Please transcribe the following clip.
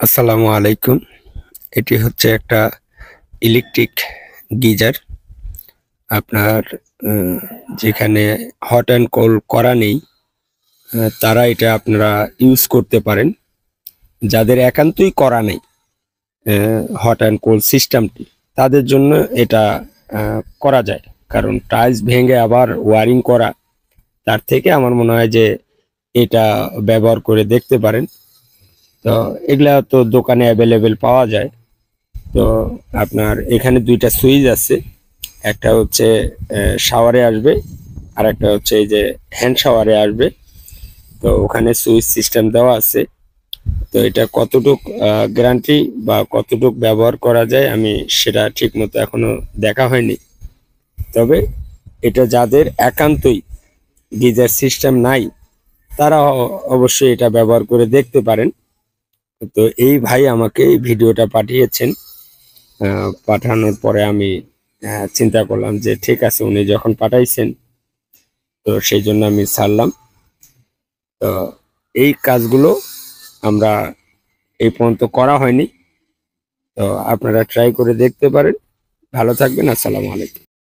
আসসালামু আলাইকুম। এটি হচ্ছে একটা ইলেকট্রিক গিজার। আপনার আহ, যেখানে হট অ্যান্ড কোল্ড করা নেই, তারা এটা আপনারা ইউজ করতে পারেন। যাদের একান্তই করা নেই হট অ্যান্ড কোল্ড সিস্টেমটি, তাদের জন্য এটা করা যায়। কারণ টাইলস ভেঙে আবার ওয়ারিং করা, তার থেকে আমার মনে হয় যে এটা ব্যবহার করে দেখতে পারেন। তো এগুলা তো দোকানে অ্যাভেলেবেল পাওয়া যায়। তো আপনার এখানে দুইটা সুইচ আছে, একটা হচ্ছে শাওয়ারে আসবে, আর একটা হচ্ছে এই যে হ্যান্ড শাওয়ারে আসবে। তো ওখানে সুইচ সিস্টেম দেওয়া আছে। তো এটা কতটুক গ্যারান্টি বা কতটুক ব্যবহার করা যায় আমি সেটা ঠিক মতো এখনো দেখা হয়নি। তবে এটা যাদের একান্তই গিজার সিস্টেম নাই, তারা অবশ্যই এটা ব্যবহার করে দেখতে পারেন। তো এই ভাই আমাকে এই ভিডিওটা পাঠিয়েছেন। পাঠানোর পরে আমি চিন্তা করলাম যে ঠিক আছে, উনি যখন পাঠাইছেন তো সেই জন্য আমি ছাড়লাম। তো এই কাজগুলো আমরা এই পর্যন্ত করা হয়নি। তো আপনারা ট্রাই করে দেখতে পারেন। ভালো থাকবেন। আসসালামু আলাইকুম।